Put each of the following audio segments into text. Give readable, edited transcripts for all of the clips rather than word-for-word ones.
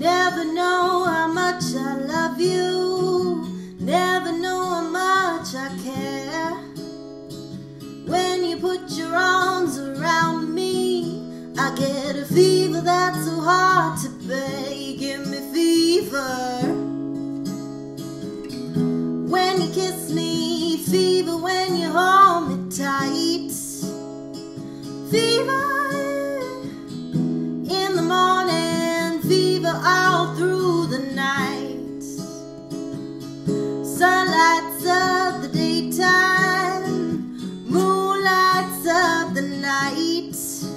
Never know how much I love you, never know how much I care. When you put your arms around me, I get a fever that's so hard to bear. You give me fever when you kiss me, fever when you hold me tight, fever in the morning, fever all through the night. Sun lights up the daytime, moon lights up the night.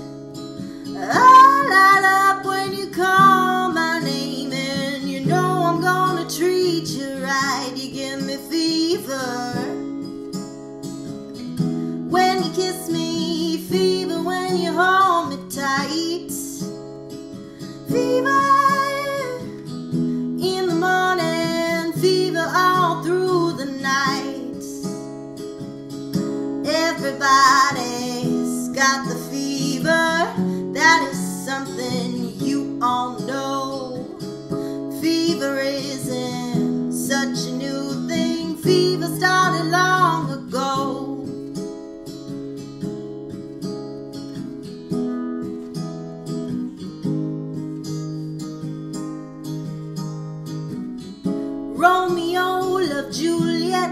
I light up when you call my name, and you know I'm gonna treat you right. You give me fever when you kiss me, fever when you hold me tight, fever in the morning, fever all through the night. Everybody's got the fever, that is something you all know. Fever isn't such a new thing, fever started long ago. Romeo loved Juliet,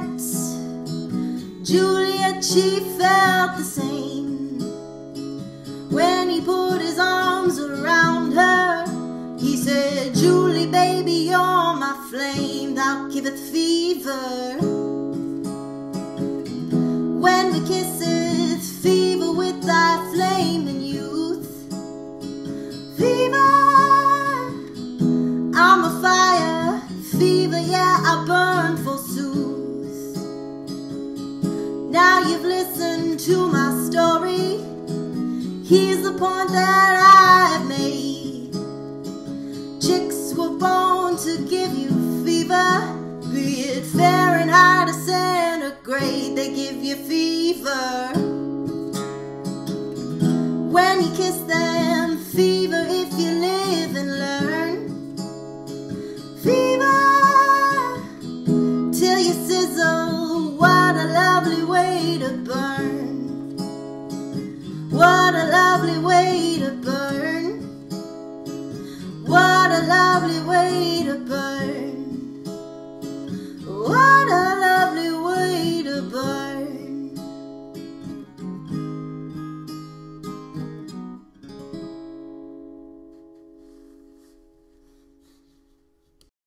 Juliet, she felt the same. When he put his arms around her, he said, Julie, baby, you're my flame, thou giveth fever. When we kisseth, fever with thy flame and youth. Fever, I'm a fire, fever, yeah, I burn forsooth. Now you've listened to my story, here's the point that I've made. Chicks were born to give you fever, be it Fahrenheit or centigrade, they give you fever. When you kiss them,